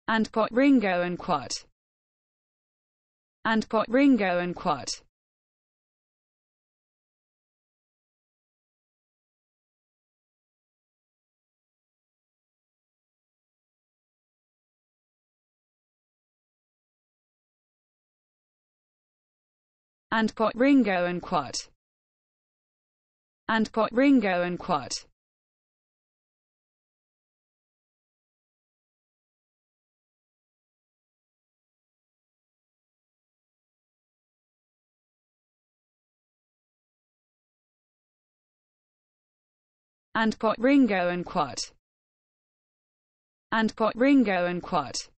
and got Ringo and Quat, and got Ringo and Quat, and got Ringo and Quat, and got Ringo and Quat, and got Ringo and Quat, and got Ringo and Quat.